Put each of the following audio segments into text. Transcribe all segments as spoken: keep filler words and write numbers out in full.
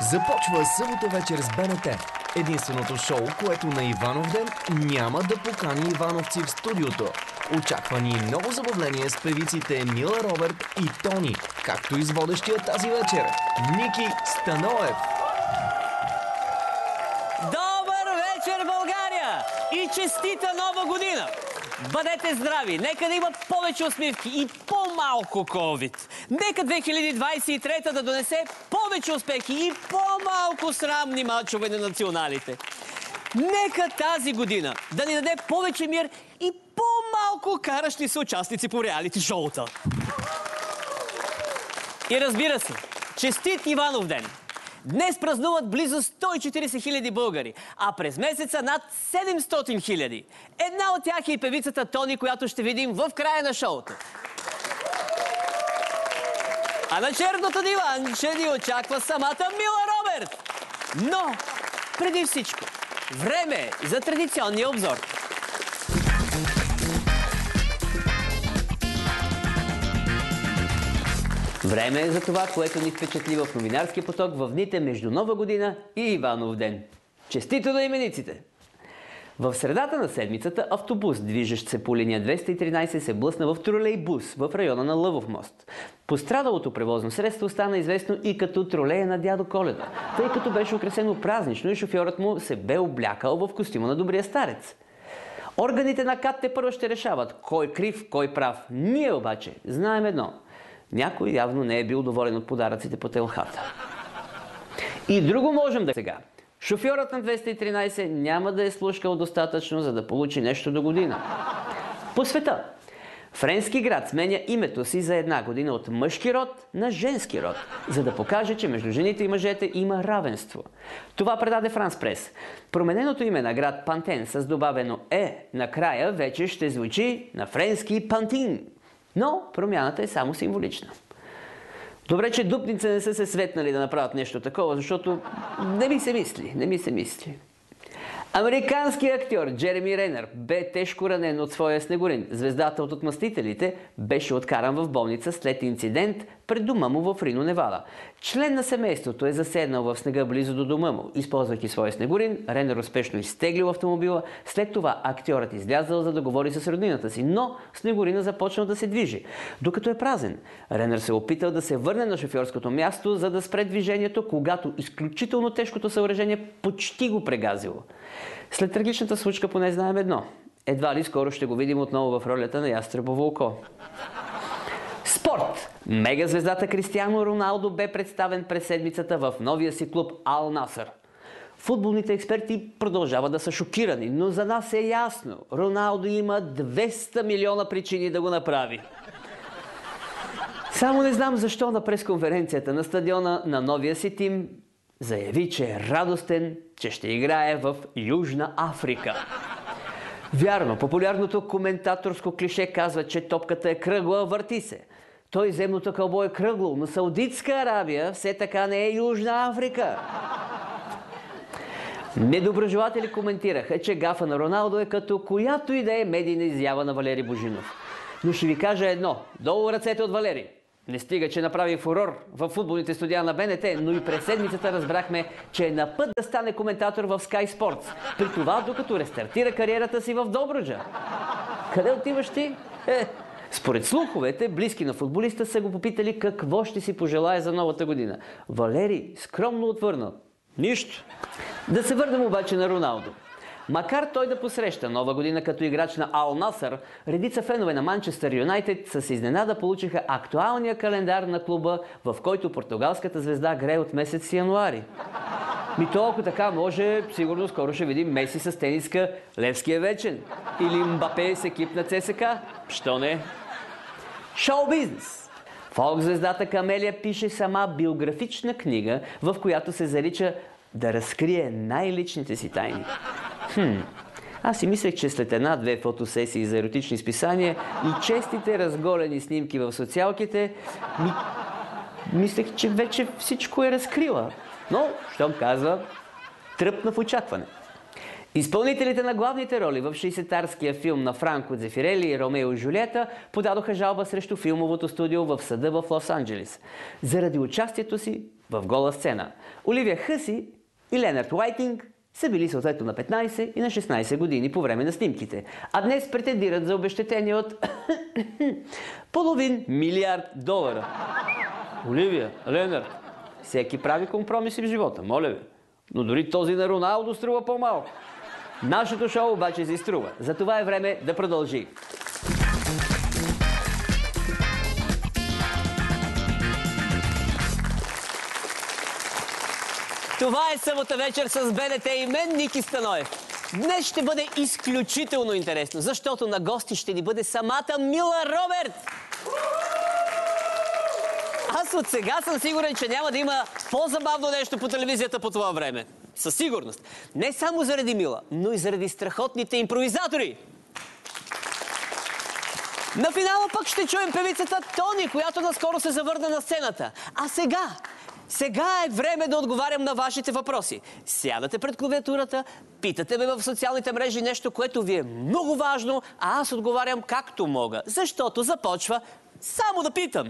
Започва събота вечер с БНТ. Единственото шоу, което на Иванов ден няма да покани ивановци в студиото. Очаква ни много забавление с певиците Мила Роберт и Тони, както и с водещия тази вечер Ники Станоев. Добър вечер, България! И честита нова година! Бъдете здрави! Нека да има повече усмивки и по-малко ковид. Нека две хиляди двадесет и трета да донесе повече успехи и по-малко срамни мачове на националите. Нека тази година да ни даде повече мир и по-малко каращи се участници по реалити шоута. И разбира се, честит Иванов ден! Днес празнуват близо сто и четиридесет хиляди българи, а през месеца над седемстотин хиляди. Една от тях е и певицата Тони, която ще видим в края на шоуто. А на черното диванче ни очаква самата Мила Роберт. Но, преди всичко, време е за традиционния обзор. Време е за това, което ни впечатли в новинарския поток в дните между Нова година и Иванов ден. Честито на имениците! В средата на седмицата автобус, движещ се по линия двеста и тринадесет, се блъсна в тролейбус в района на Лъвов мост. Пострадалото превозно средство стана известно и като тролея на дядо Коледа, тъй като беше украсено празнично и шофьорът му се бе облякал в костюма на добрия старец. Органите на КАТ тепърва ще решават кой крив, кой прав. Ние обаче знаем едно. Някой явно не е бил доволен от подаръците по телхата. И друго можем да сега. Шофьорът на двеста и тринадесет няма да е слушкал достатъчно, за да получи нещо до година. По света. Френски град сменя името си за една година от мъжки род на женски род, за да покаже, че между жените и мъжете има равенство. Това предаде Франс Прес. Промененото име на град Пантен с добавено «е» накрая вече ще звучи на френски Пантин. Но промяната е само символична. Добре, че Дупница не са се светнали да направят нещо такова, защото не ми се мисли, не ми се мисли. Американският актьор Джереми Ренър бе тежко ранен от своя снегорин. Звездата от Отмъстителите беше откаран в болница след инцидент пред дома му в Рино, Невада. Член на семейството е заседнал в снега близо до дома му. Използвайки своя снегорин, Ренър успешно изтеглил автомобила. След това актьорът излязъл, за да говори с роднината си, но снегорина започнал да се движи, докато е празен. Ренър се опитал да се върне на шофьорското място, за да спре движението, когато изключително тежкото съоръжение почти го прегазило. След трагичната случка поне знаем едно. Едва ли скоро ще го видим отново в ролята на ястребово око. Спорт! Мегазвездата Кристиано Роналдо бе представен през седмицата в новия си клуб Ал Насър. Футболните експерти продължават да са шокирани, но за нас е ясно. Роналдо има двеста милиона причини да го направи. Само не знам защо на пресконференцията на стадиона на новия си тим заяви, че е радостен, че ще играе в Южна Африка. Вярно, популярното коментаторско клише казва, че топката е кръгла, върти се. Той земното кълбо е кръгло, но Саудитска Арабия все така не е Южна Африка. Недоброжелатели коментираха, че гафа на Роналдо е като която и да е медийна изява на Валери Божинов. Но ще ви кажа едно. Долу ръцете от Валери. Не стига, че направи фурор в футболните студия на БНТ, но и през седмицата разбрахме, че е на път да стане коментатор в Sky Sports. При това, докато рестартира кариерата си в Добруджа. Къде отиваш ти? Е, според слуховете, близки на футболиста са го попитали какво ще си пожелае за новата година. Валери скромно отвърнал: нищо. Да се върнем обаче на Роналдо. Макар той да посреща нова година като играч на Ал Насър, редица фенове на Манчестър Юнайтед с изненада получиха актуалния календар на клуба, в който португалската звезда грее от месец януари. Ми то, ако така може, сигурно скоро ще видим Меси с тениска Левски е вечен. Или Мбапе с екип на ЦСКА. Що не? Шоу бизнес! Фолк звездата Камелия пише сама биографична книга, в която се зарича да разкрие най-личните си тайни. Хм, аз си мислех, че след една-две фотосесии за еротични списания и честите разголени снимки в социалките, ми... мислех, че вече всичко е разкрила. Но, щом казва, тръпна в очакване. Изпълнителите на главните роли в шейсетарския филм на Франко Дзефирели «Ромео и Жулиета» подадоха жалба срещу филмовото студио в съда в Лос-Анджелес заради участието си в гола сцена. Оливия Хъси и Ленард Уайтинг са били съответно на петнайсет и на шестнайсет години по време на снимките, а днес претендират за обезщетение от половин милиард долара. Оливия, Ленард, всеки прави компромиси в живота, моля ви. Но дори този на Роналдо струва по-малко. Нашето шоу обаче си струва. Затова е време да продължи. Това е събота вечер с БНТ и мен, Ники Станоев. Днес ще бъде изключително интересно, защото на гости ще ни бъде самата Мила Роберт. Аз от сега съм сигурен, че няма да има по-забавно нещо по телевизията по това време. Със сигурност. Не само заради Мила, но и заради страхотните импровизатори. На финала пък ще чуем певицата Тони, която наскоро се завърна на сцената. А сега, сега е време да отговарям на вашите въпроси. Сядате пред клавиатурата, питате ме в социалните мрежи нещо, което ви е много важно, а аз отговарям както мога, защото започва само да питам.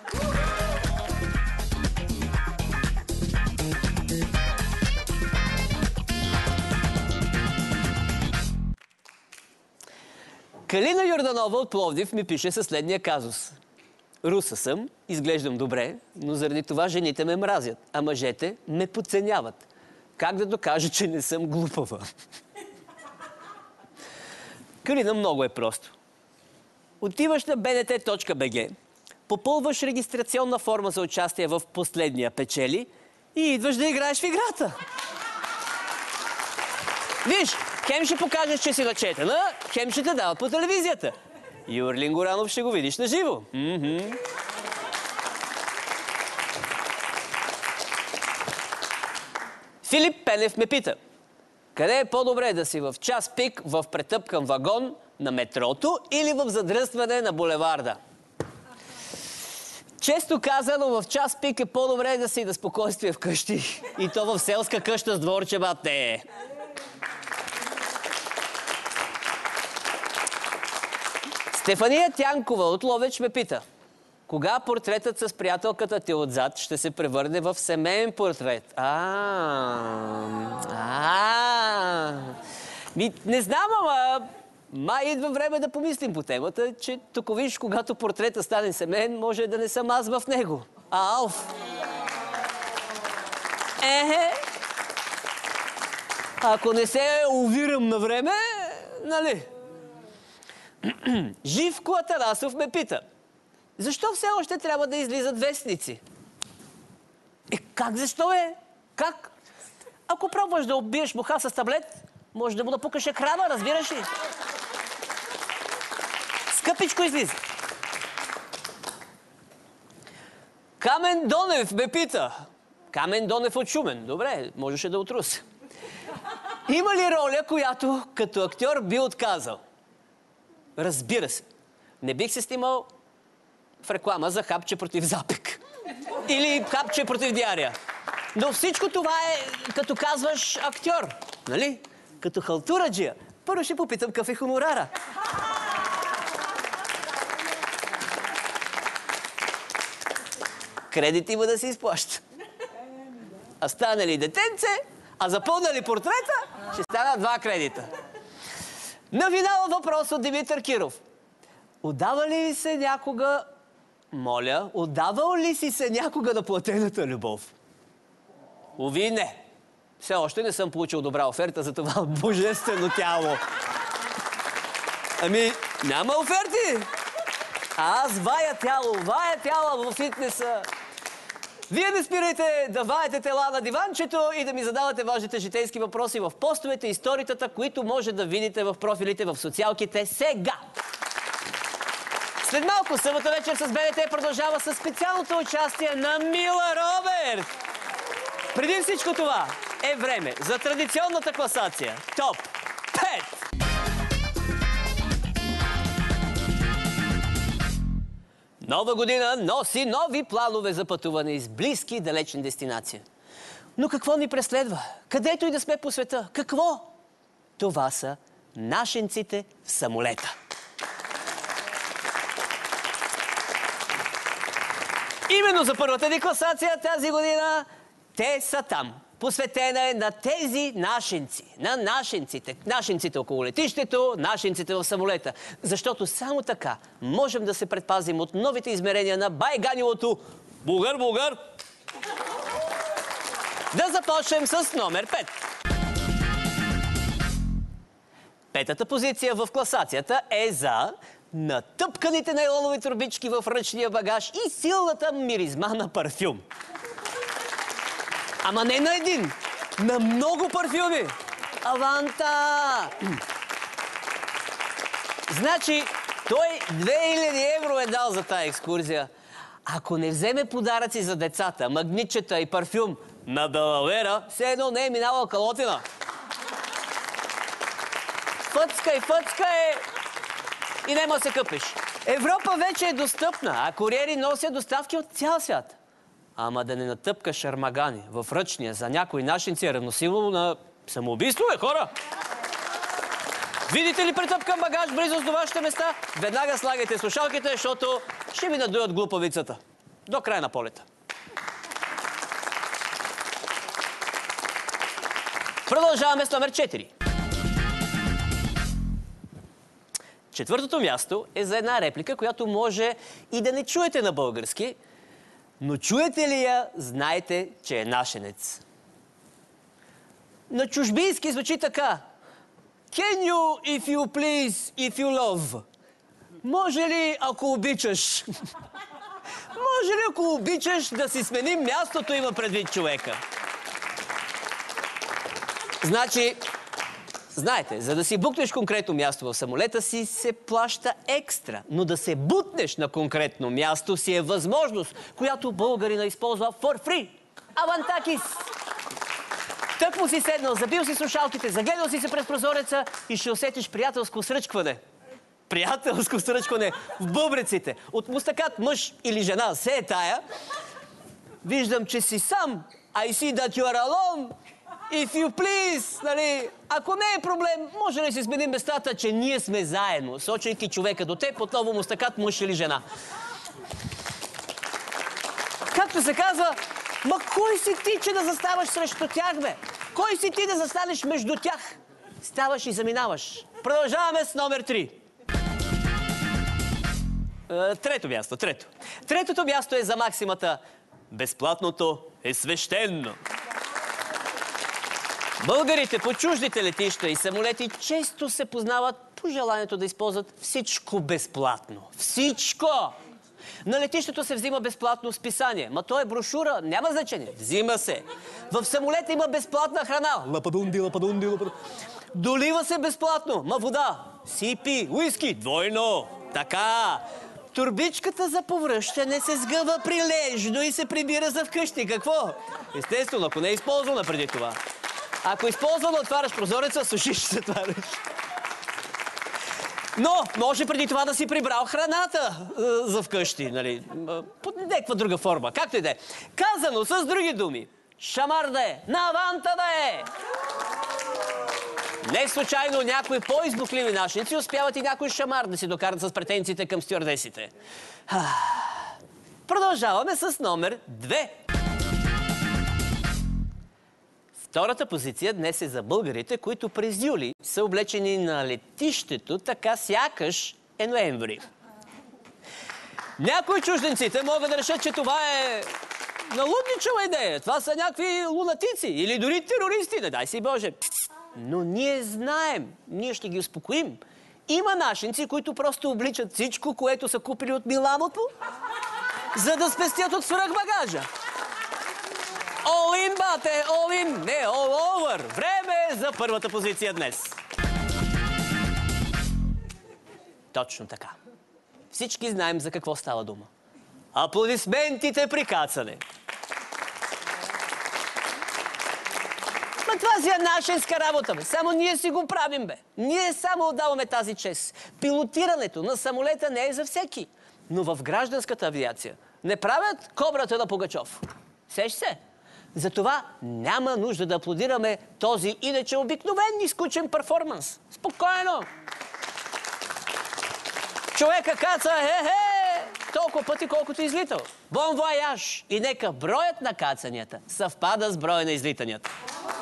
Калина Йорданова от Пловдив ми пише със следния казус. Руса съм, изглеждам добре, но заради това жените ме мразят, а мъжете ме подценяват. Как да докажа, че не съм глупава? Калина, много е просто. Отиваш на б н т точка б г, попълваш регистрационна форма за участие в последния печели и идваш да играеш в играта. Виж, хем ще покажеш, че си начетена, хем ще те дават по телевизията. Юрлин Горанов ще го видиш на живо. Mm-hmm. Филип Пенев ме пита. Къде е по-добре да си в час пик в претъпкан вагон на метрото или в задръстване на булеварда? Често казано, в час пик е по-добре да си да спокойствие вкъщи. И то в селска къща с дворче, бате. Стефания Тянкова от Ловеч ме пита. Кога портретът с приятелката ти отзад ще се превърне в семейен портрет? А, а, ми, не знам, ама май идва време да помислим по темата, че тук виж, когато портрета стане семейен, може да не съм аз в него. А, алф. Ехе. Ако не се увирам на време, нали? Живко Атанасов ме пита. Защо все още трябва да излизат вестници? Е, как защо е? Как? Ако пробваш да убиеш муха с таблет, може да му напукаш екрана, разбираш ли? Скъпичко излиза. Камен Донев ме пита. Камен Донев от Шумен. Добре, можеше да отруся. Има ли роля, която като актьор би отказал? Разбира се. Не бих се снимал в реклама за хапче против запек. Или хапче против диария. Но всичко това е, като казваш, актьор. Нали? Като халтураджия. Първо ще попитам какъв е хонорара. Кредит има да се изплаща. А стане ли детенце, а запълна ли портрета, ще стана два кредита. На финала въпрос от Димитър Киров. Отдава ли се някога... Моля, отдавал ли си се някога на платената любов? Уви, не. Все още не съм получил добра оферта за това божествено тяло. Ами, няма оферти. А аз вая тяло, вая тяло в фитнеса. Вие не спирайте да ваете тела на диванчето и да ми задавате важните житейски въпроси в постовете и сторитата, които може да видите в профилите в социалките сега. След малко събота вечер с БНТ продължава със специалното участие на Мила Роберт. Преди всичко това е време за традиционната класация Топ пет. Нова година носи нови планове за пътуване из близки и далечни дестинации. Но какво ни преследва? Където и да сме по света? Какво? Това са нашенците в самолета. Именно за първата ни класация тази година те са там. Посветена е на тези нашенци, на нашенците. Нашенците около летището, нашенците в самолета. Защото само така можем да се предпазим от новите измерения на байганилото Булгар, Булгар. Да започнем с номер пет. Петата позиция в класацията е за натъпканите нейлонови турбички в ръчния багаж и силната миризма на парфюм. Ама не на един, на много парфюми. Аванта! Значи, той две хиляди евро е дал за тая екскурзия. Ако не вземе подаръци за децата, магнитчета и парфюм на далавера, все едно не е минала калотина. Фъцкай, фъцкай и нема се къпеш. Европа вече е достъпна, а куриери носят доставки от цял свят. Ама да не натъпка шармагани в ръчния за някои нашинци е равносилно на самоубийство, е, хора! Видите ли претъпкан багаж близо до вашите места? Веднага слагайте слушалките, защото ще ви надуят глупавицата. До края на полета. Продължаваме с номер четири. Четвъртото място е за една реплика, която може и да не чуете на български, но чуете ли я, знаете, че е нашенец. На чужбински звучи така. Can you, if you please, if you love? Може ли, ако обичаш? Може ли, ако обичаш, да си сменим мястото, има предвид човека? Значи, знаете, за да си букнеш конкретно място в самолета си, се плаща екстра. Но да се бутнеш на конкретно място си е възможност, която българина използва for free. Авантакис! Тък му си седнал, забил си слушалките, загледал си се през прозореца и ще усетиш приятелско сръчкване. Приятелско сръчкване в бъбреците. От мустакат мъж или жена се е тая. Виждам, че си сам. I see that you are alone. If you please, нали? Ако не е проблем, може ли си сменим местата, че ние сме заедно, сочейки човека до теб, отново мустакат мъж или жена. Както се казва, ма кой си ти, че да заставаш срещу тях, бе? Кой си ти да застанеш между тях? Ставаш и заминаваш. Продължаваме с номер три. Е, трето място, трето. Третото място е за максимата безплатното е свещено. Българите по чуждите летища и самолети често се познават по желанието да използват всичко безплатно. Всичко! На летището се взима безплатно списание. Ма то е брошура, няма значение. Взима се. В самолета има безплатна храна. Лападунди, лападунди, лападунди. Долива се безплатно. Ма вода. Сипи, уиски. Двойно. Така. Турбичката за повръщане се сгъва прилежно и се прибира за вкъщи. Какво? Естествено, ако не е използвана преди това. Ако е използвана, отваряш прозореца, сушиш се затваряш. Но може преди това да си прибрал храната е, за вкъщи, нали? Под някаква друга форма. Както и да е. Казано с други думи. Шамар да е, наванта да е! Не случайно някои по-избухливи нашници успяват и някой шамар да си докарат с претенциите към стюардесите. Продължаваме с номер две. Втората позиция днес е за българите, които през юли са облечени на летището, така сякаш е ноември. Някои чужденците могат да решат, че това е налудничава идея. Това са някакви лунатици или дори терористи, не дай си Боже. Но ние знаем, ние ще ги успокоим. Има нашинци, които просто обличат всичко, което са купили от Миланото, за да спестят от свръхбагажа. All in, бате, all in, не all over. Време е за първата позиция днес. Точно така. Всички знаем за какво става дума. Аплодисментите при кацане. Ма това си е нашенска работа, бе. Само ние си го правим, бе. Ние само отдаваме тази чест. Пилотирането на самолета не е за всеки. Но в гражданската авиация не правят кобрата на Пугачов. Сеш се? Затова няма нужда да аплодираме този иначе обикновен и скучен перформанс. Спокойно! Човека каца, хе-хе, толкова пъти, колкото е излитал. Бон вояж! И нека броят на кацанията съвпада с броя на излитанията.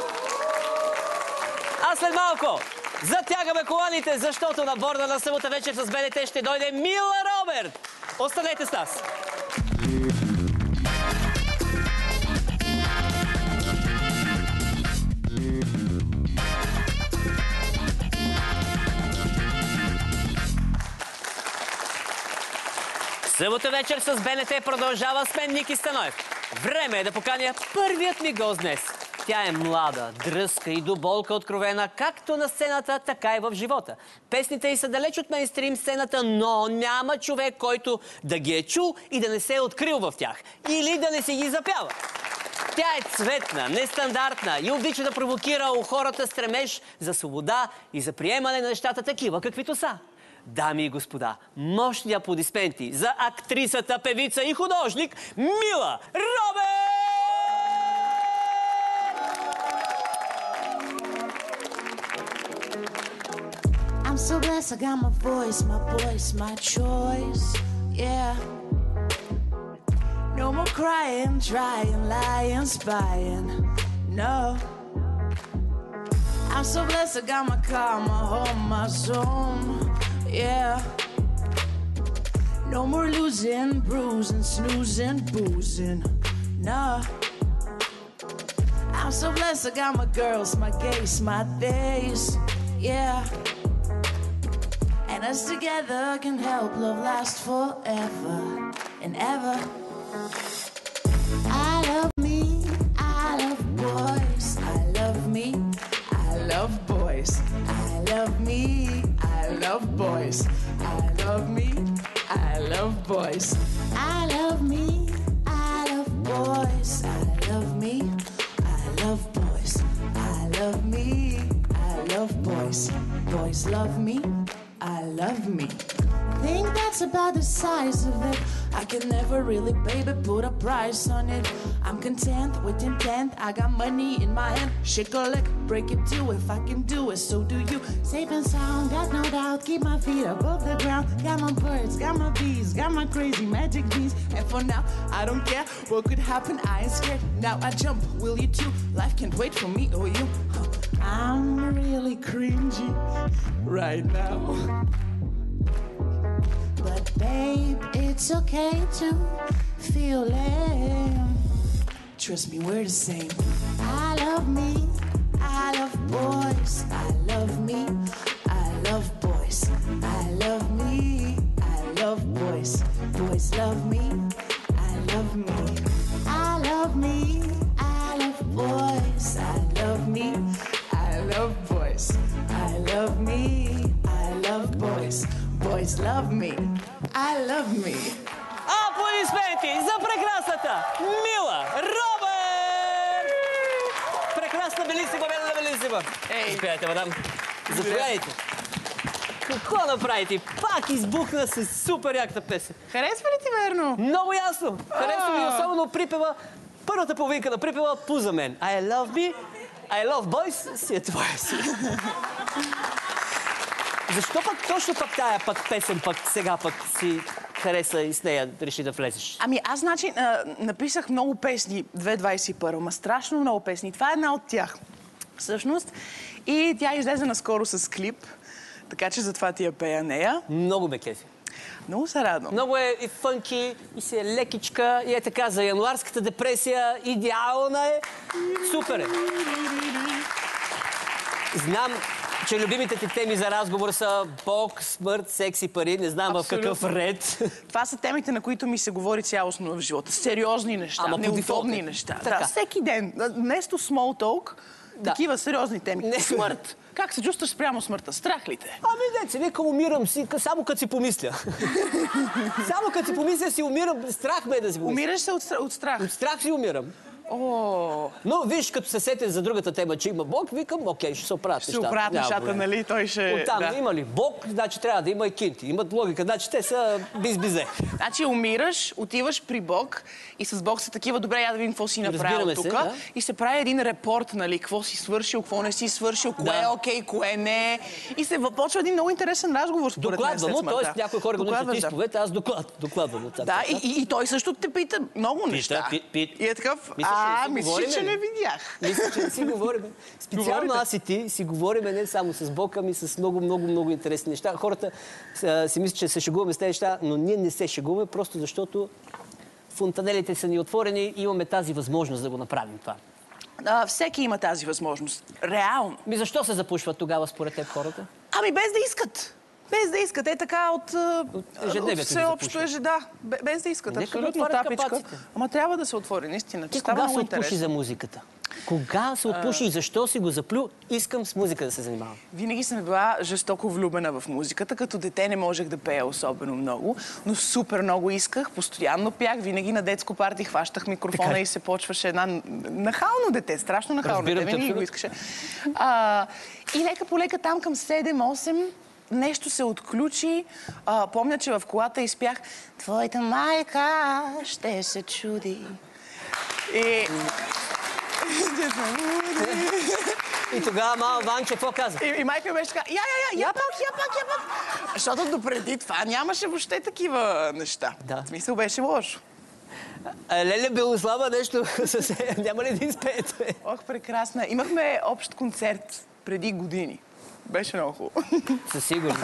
А след малко затягаме коланите, защото на борда на Събота вечер с БНТ ще дойде Мила Роберт. Останете с нас! Събота вечер с БНТ продължава с мен Ники Станоев. Време е да поканя първият ми гост днес. Тя е млада, дръзка и до болка откровена, както на сцената, така и в живота. Песните й са далеч от мейнстрим сцената, но няма човек, който да ги е чул и да не се е открил в тях. Или да не си ги запява. Тя е цветна, нестандартна и обича да провокира у хората стремеж за свобода и за приемане на нещата такива, каквито са. Дами и господа, мощни аплодисменти за актрисата, певица и художник Мила Роберт! I'm so blessed I got my voice, my voice, my choice, yeah. No more crying, trying, lying, spying, no. I'm so blessed I got my car, my home, my zone, yeah. No more losing, bruising, snoozing, boozing, no. I'm so blessed I got my girls, my gays, my days, yeah. And us together can help love last forever and ever. I love me, I love boys, I love me, I love boys, I love me, I love boys, I love me, I love boys, I love me, I love boys, I love me, I love boys, I love me, I love boys, boys love me, I love me. Think that's about the size of it. I can never really, baby, put a price on it. I'm content with intent. I got money in my hand. Shake a leg, break it too. If I can do it, so do you. Safe and sound, got no doubt. Keep my feet above the ground. Got my birds, got my bees, got my crazy magic bees. And for now, I don't care what could happen. I ain't scared. Now I jump, will you too? Life can't wait for me or you. I'm really cringy right now. But babe, it's okay to feel lame. Trust me, we're the same. I love me, I love boys, I love me, I love boys, I love me, I love boys, boys love me, I love me, I love me, I love boys, I love me, I love boys, I love me, I love boys. Boys love me. I love me. Аплодисменти за прекрасната Мила Роберт! Прекрасна, белисима, бедна, белисима. Ей, заповядайте, мадам. Заповядайте. Какво направите? Пак избухна с супер яката песен. Харесва ли ти, верно? Много ясно. Харесва ми особено припева, първата половинка на припева "Пу за мен". I love me, I love boys, си е твоя си. Защо пък точно пък тая пък песен пък сега пък си хареса и с нея реши да влезеш? Ами аз, значи, а, написах много песни две хиляди двадесет и първа, ма страшно много песни. Това е една от тях, всъщност. И тя излезе наскоро с клип, така че затова ти я пея нея. Много ме кефи. Много се радвам. Много е и фънки, и си е лекичка, и е така за януарската депресия. Идеална е. Супер е. Знам, че любимите ти теми за разговор са Бог, смърт, секс и пари. Не знам Абсолютно. в какъв ред. Това са темите, на които ми се говори цялостно в живота. Сериозни неща, Ама по неудобни дефолт. неща. Така. Да, всеки ден. Вместо small talk, Да. такива сериозни теми. Не. Смърт. Как се чувстваш спрямо смъртта? Страх ли те? Ами деца, викам, умирам си, само като си помисля. Само като си помисля си умирам. Страх ме е да си помисля. Умираш се от, стра- от страх. От страх си умирам. О, Но виж, като се сетя за другата тема, че има Бог, викам, окей, ще се оправят ще оправят Няма нещата, проблем. нали? Той ще... Оттам да. има ли Бог, значи трябва да има и кинти. Имат логика, значи те са biz-bize. Значи умираш, отиваш при Бог и с Бог са такива, добре, я да видим какво си направил Разбираме тук. се, да. И се прави един репорт, нали, какво си свършил, какво не си свършил, кое Да. е окей, кое не е. И се почва един много интересен разговор, според мен, Докладва след му, смъртта. т.е. някой хора го наричат Докладваш, да. изповед, аз доклад, докладвам от Да, и, и, и той също те пита много неща. пит- пит. И е такъв, Мислиш, че не а, си мислиш, говорим, че ли? не видях. Мисля, че не си говорим. Специално Говорите. аз и ти си говорим не само с Бог, ами с много, много, много интересни неща. Хората а, си мислят, че се шегуваме с тези неща, но ние не се шегуваме, просто защото фонтанелите са ни отворени и имаме тази възможност да го направим това. А, всеки има тази възможност. Реално. Ми защо се запушват тогава според теб хората? Ами без да искат. Без да искат. Е така от, от ежедневието ги всеобщо запушва. ежеда. Бе- Без да искат. Нека да Абсолютно отворят тапичка. капаците. Ама трябва да се отвори, наистина. Ти Че става кога много се отпуши интересно. за музиката? Кога се отпуши и защо си го заплю? Искам с музика да се занимавам. Винаги съм била жестоко влюбена в музиката. Като дете не можех да пея особено много, но супер много исках. Постоянно пях. Винаги на детско парти хващах микрофона Така е. и се почваше една нахално дете. Страшно нахално Разбирам дете. те Винаги го абсолютно. искаше. А, и лека по лека там към седем-осем нещо се отключи. А, помня, че в колата изпях "Твоята майка ще се чуди". И... И тогава мама Ванче какво каза? И, и майка ми беше така, я, я, я, я пак, я пак, я пак. Защото допреди това нямаше въобще такива неща. Да. В смисъл беше лошо. А, Леля Белослава нещо с... Няма ли да изпеете? Ох, прекрасна. Имахме общ концерт преди години. Беше много хубаво. Със сигурност.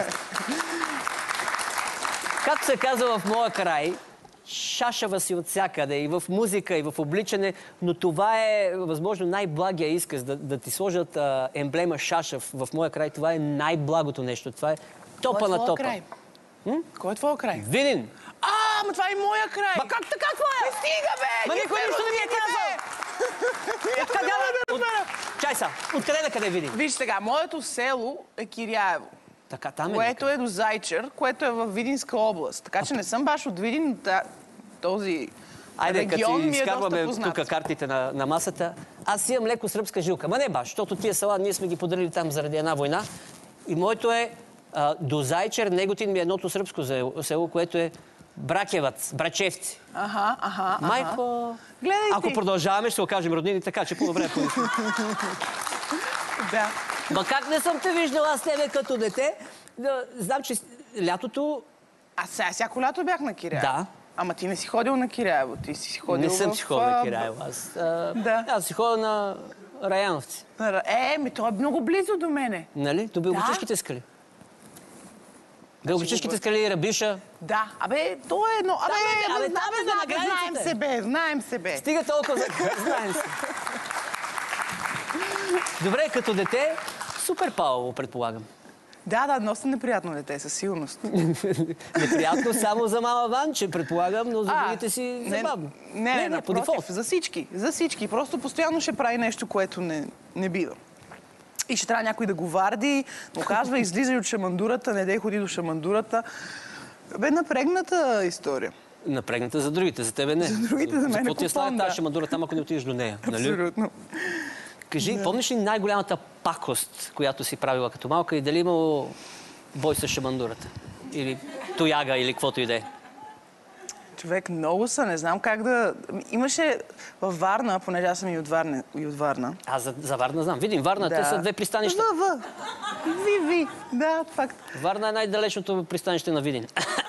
Както се казва в моя край, шашава си от всякъде, и в музика, и в обличане, но това е възможно най-благия изказ, да, да ти сложат а, емблема шашав в моя край. Това е най-благото нещо. Това е топа Кой е на твоя топа. край? Кой е твоя край? Видин! А, ама това е моя край. Ма как така това е? Не стига, бе! Ма ги никой нищо не ми е фермерите, казал. бе! Откъде, от... Чай са, откъде на къде Видин? Виж сега, моето село е Киряево, Така, там е. което е до Зайчер, което е в Видинска област. Така че не съм баш от Видин, но та- този Айде, като регион си ми е доста изкарваме познат. тук картите на, на масата, аз имам леко сръбска жилка. Ма не баш, защото тия села ние сме ги подарили там заради една война. И моето е а, до Зайчер, Неготин ми е едното сръбско село, село, което е Бракевац, Брачевци. Аха, аха, аха. Майко, Гледай ако ти. продължаваме, ще се окажем роднини, така че по-добре помисля. Да. Ма как не съм те виждала аз тебе като дете? Да, знам, че лятото... А сега всяко лято бях на Киряево. Да. Ама ти не си ходил на Киряево, ти си ходил Не съм в... си ходил на а, Кираево. Аз, а, Да. аз си ходя на Раяновци. Е, ми той е много близо до мене. Нали? До Белоградчишките скали. Белоградчишките скали и Рабиша. Да, абе, то е едно... Абе, Там е, абе, абе, там е знаем, на границите. знаем се, бе, знаем се, бе. Стига толкова за... Знаем се. Добре, като дете, супер палаво, предполагам. Да, да, доста неприятно дете, със сигурност. Неприятно само за мама Ванче, предполагам, но за А, другите си не, забавно. Не, не, по напротив, дефолт. за всички, за всички. Просто постоянно ще прави нещо, което не, не бива. И ще трябва някой да го варди, му казва, излизай от шамандурата, не дей ходи до шамандурата. Бе, напрегната история. Напрегната за другите, за тебе не. За другите, за мен е Какво ти е слава купон, тази да. шамандура там, ако не отидеш до нея? Нали? Абсолютно. Кажи, помниш ли най-голямата пакост, която си правила като малка и дали имало бой с шамандурата? Или тояга, или каквото и да е? Човек, много са, не знам как да... Имаше във Варна, понеже аз съм и от Варна, и от Варна. Аз за, за Варна знам. Видим, Варна, те са две пристанища. В, в. Ви, ви. Да, факт. Варна е най-далечното пристанище на Видин.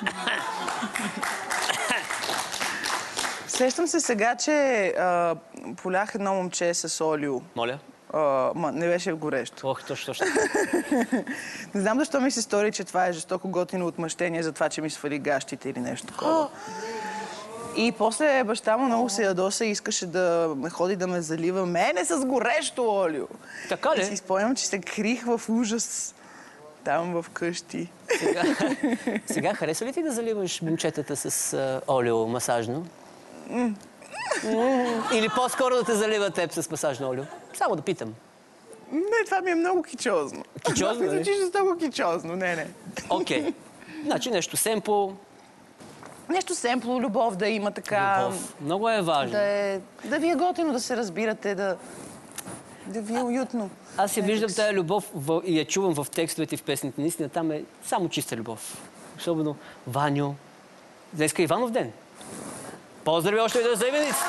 Сещам се сега, че а, полях едно момче с олио. Моля? А, ма, не беше горещо. Ох, точно, точно. Не знам защо ми се стори, че това е жестоко готино отмъщение за това, че ми свали гащите или нещо такова. И после баща му много се ядоса и искаше да ме ходи да ме залива мене с горещо олио. Така И ли? си спомням, че се крих в ужас там в къщи. Сега, сега хареса ли ти да заливаш момчетата с а, олио масажно? М, Или по-скоро да те залива теб с масажно олио? Само да питам. Не, това ми е много кичозно. Кичозно, Това ми ли? звучи жестоко кичозно. Не, не. Окей. Значи нещо семпо. нещо семпло, любов да има така. Любов. Много е важно. Да, е, да ви е готино да се разбирате, да, да ви е уютно. Аз я виждам тая любов в, и я чувам в текстовете и в песните. Наистина там е само чиста любов. Особено Ваню. Днеска е Иванов ден. Поздрави още веднъж за имениците.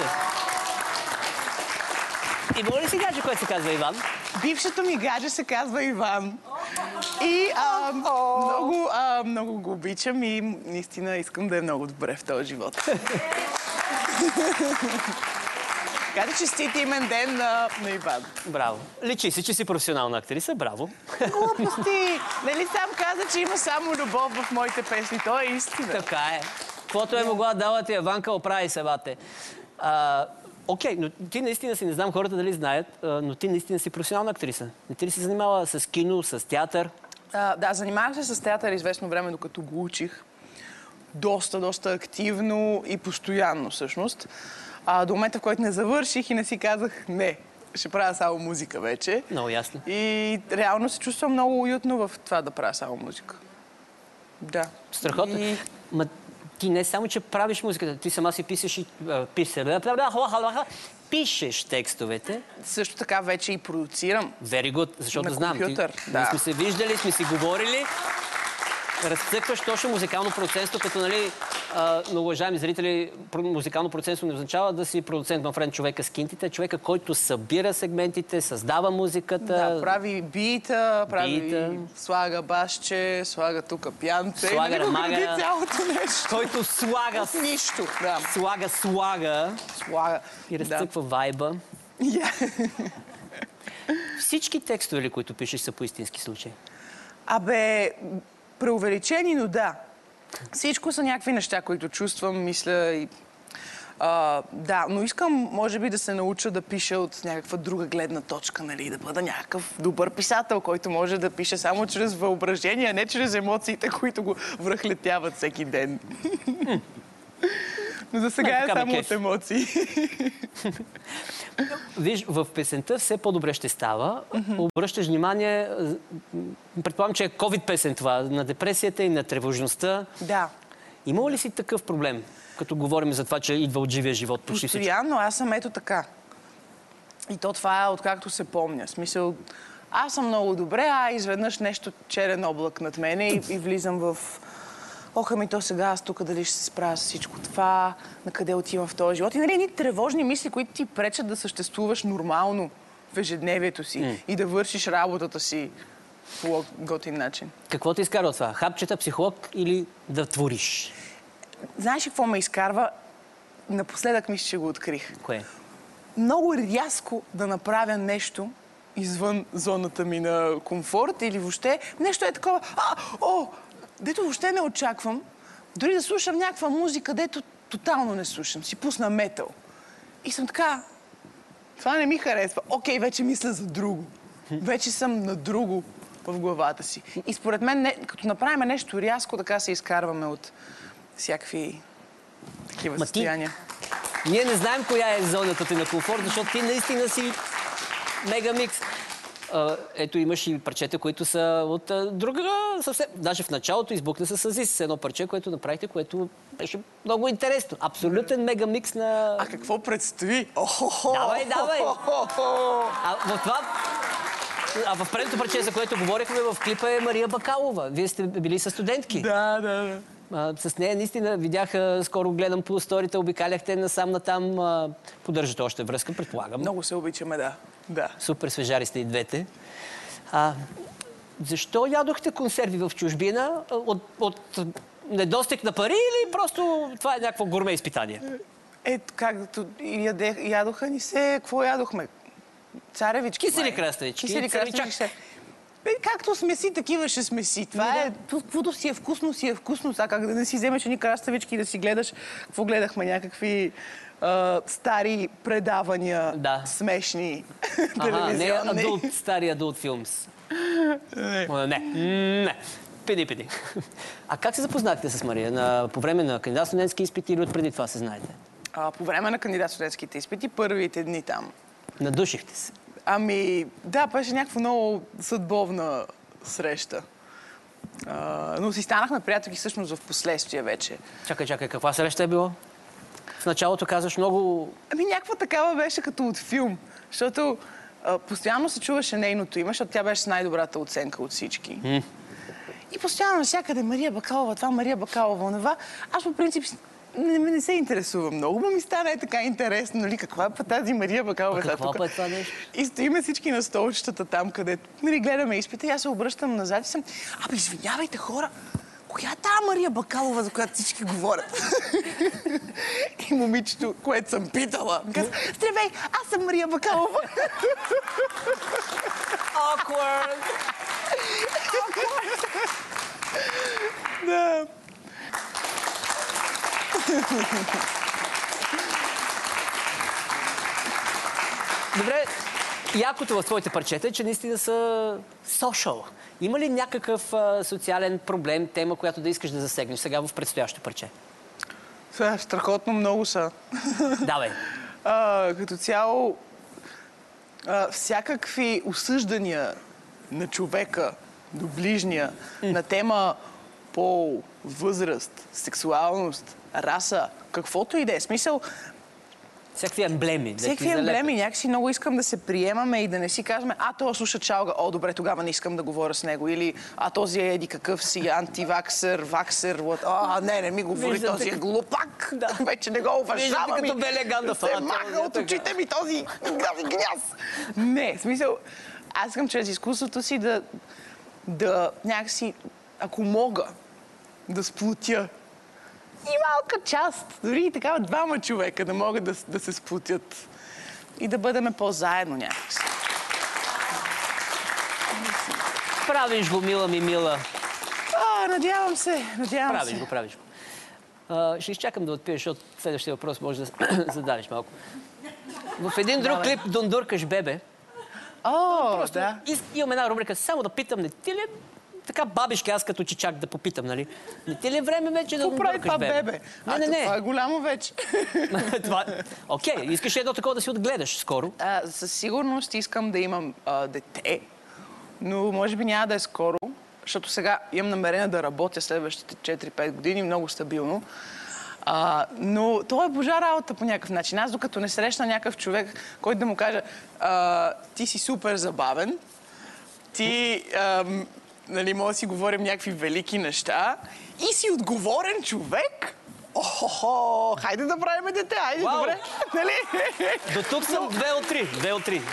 И мога ли си гадже, който се казва Иван? Бившето ми гадже се казва Иван. И а, много, а, много го обичам и наистина искам да е много добре в този живот. Така да честит имен ден на, на Иван. Браво. Личи си, че си професионална актриса. Браво. Глупости! Нали сам каза, че има само любов в моите песни. То е истина. Така е. Каквото е могла дала ти Еванка, оправи се, бате. А, Окей, но ти наистина си, не знам хората дали знаят, а, но ти наистина си професионална актриса. Не ти ли си занимава с кино, с театър? А, да, занимавах се с театър известно време, докато го учих. Доста, доста активно и постоянно, всъщност. А, до момента, в който не завърших и не си казах, не, ще правя само музика вече. Много ясно. И реално се чувствам много уютно в това да правя само музика. Да. Страхотно. И... Ма ти не само, че правиш музиката, ти сама си писаш и писаш, пишеш текстовете. Също така вече и продуцирам. Very good, защото на знам. компютър, Ти, да. Ние сме се виждали, сме си говорили. Разцъкваш точно музикално проценство, като, нали, а, на уважаеми зрители, музикално проценство не означава да си продуцент на френд човека с кинтите, човека, който събира сегментите, създава музиката. Да, прави бита, прави, бита. слага басче, слага тук пянце. Слага и, нали, рамага. цялото нещо. Който слага... С нищо, да. Слага, слага. Слага. И разцъква да. Вайба. Yeah. Всички текстове ли, които пишеш, са по истински случаи? Абе, преувеличени, но да. Всичко са някакви неща, които чувствам, мисля и... А, да, но искам, може би, да се науча да пиша от някаква друга гледна точка, нали, да бъда някакъв добър писател, който може да пише само чрез въображение, а не чрез емоциите, които го връхлетяват всеки ден. Но за сега е само от емоции. Виж, в песента все по-добре ще става. Mm-hmm. Обръщаш внимание, предполагам, че е ковид песен това, на депресията и на тревожността. Да. Имало ли си такъв проблем, като говорим за това, че идва от живия живот почти всичко? Постоянно, аз съм ето така. И то това е откакто се помня. В смисъл, аз съм много добре, а изведнъж нещо черен облак над мене и, и влизам в... Оха ми то сега, аз тук дали ще се справя с всичко това, на къде отивам в този живот. И нали, едни тревожни мисли, които ти пречат да съществуваш нормално в ежедневието си mm. и да вършиш работата си по готин начин. Какво те изкарва това? Хапчета, психолог или да твориш? Знаеш ли какво ме изкарва? Напоследък мисля, че го открих. Кое? Много рязко да направя нещо извън зоната ми на комфорт или въобще нещо е такова. А, о! Дето въобще не очаквам, дори да слушам някаква музика, дето тотално не слушам. Си пусна метал. И съм така, това не ми харесва. Окей, вече мисля за друго. Вече съм на друго в главата си. И според мен, не, като направим нещо рязко, така се изкарваме от всякакви такива Ма състояния. Ти... Ние не знаем коя е зоната ти на комфорт, защото ти наистина си мега микс. Ето имаш и парчета, които са от друга съвсем. Даже в началото избухна се с Азис, едно парче, което направихте, което беше много интересно. Абсолютен мега микс на... А какво предстои? Давай, давай! А в това... А в предното парче, за което говорихме в клипа, е Мария Бакалова. Вие сте били със студентки. Да, да, да. А, с нея наистина видях, скоро гледам по сторите, обикаляхте насам-натам. А, поддържате още връзка, предполагам. Много се обичаме, да. да. Супер свежари сте и двете. А, защо ядохте консерви в чужбина? От, от недостиг на пари или просто това е някакво гурме изпитание? Ето, както яде, ядоха ни се, какво ядохме? Царевички. Кисели краставички. Кисели краставички. Както сме си, такива ще сме си. Това е, каквото си е вкусно, си е вкусно. Сега как да не си вземеш едни краставички и да си гледаш, какво гледахме, някакви а, стари предавания, да. Смешни, ага, не телевизионни. адулт, стари адулт филмс. Не. Не, не. Пиди, пиди. А как се запознахте с Мария? На, по време на кандидат-студентски изпити или отпреди това се знаете? А, по време на кандидат-студентските изпити, първите дни там. Надушихте се? Ами, да, беше някаква много съдбовна среща. А, но си станахме приятелки всъщност в последствие вече. Чакай, чакай, каква среща е било? В началото казваш много... Ами някаква такава беше като от филм, защото а, постоянно се чуваше нейното име, защото тя беше с най-добрата оценка от всички. Mm. И постоянно навсякъде Мария Бакалова, това Мария Бакалова, онова. Аз по принцип не, не се интересувам много, но ми стана е така интересно, нали, каква е па тази Мария Бакалова? Какво па е това нещо? И стоиме всички на столчетата там, където нали, гледаме изпита и аз се обръщам назад и съм, абе, извинявайте хора, коя е тая Мария Бакалова, за която всички говорят? И момичето, което съм питала, ми каза, здравей, аз съм Мария Бакалова. Awkward! Да. Добре, якото в твоите парчета е, че наистина са social. Има ли някакъв а, социален проблем, тема, която да искаш да засегнеш сега в предстоящо парче? Са, страхотно много са. Давай. А, като цяло, а, всякакви осъждания на човека, до ближния, mm. на тема пол, възраст, сексуалност, раса, каквото и да е. Смисъл, всякакви емблеми. всякакви да емблеми. Някакси много искам да се приемаме и да не си кажем, а, това слуша чалга, о, добре, тогава не искам да говоря с него. Или, а, този е еди какъв си, антиваксер, ваксер, what? А, не, не ми говори, Виждате, този е като... глупак. Да. Вече не го уважавам. Виждате като белия Гандалф. Се маха от очите ми този, този гняз. Не, в смисъл, аз искам чрез изкуството си да, да някакси, ако мога, да сплотя и малка част, дори и такава двама човека да могат да, да се сплотят и да бъдем по-заедно някакси. Правиш го, мила ми, мила. А, надявам се, надявам правиш се. го, правиш го. А, ще изчакам да отпиеш, защото следващия въпрос може да задавиш малко. В един друг клип дундуркаш бебе. О, Просто да. из- имам една рубрика, само да питам, не ти ли е така бабишка, аз като чичак да попитам, нали? Не ти ли е време вече да Какво прави дундуркаш това бебе? бебе? Не, А, не, не. това е голямо вече. Това... Окей, искаш едно такова да си отгледаш скоро. А, със сигурност искам да имам а, дете, но може би няма да е скоро, защото сега имам намерение да работя следващите четири-пет години, много стабилно. А, но това е божа работа по някакъв начин. Аз докато не срещна някакъв човек, който да му каже, а, ти си супер забавен, ти, а, нали, може да си говорим някакви велики неща и си отговорен човек, Охо, хайде да правим дете, хайде, Вау. добре, нали? До тук съм две от три. Две от три.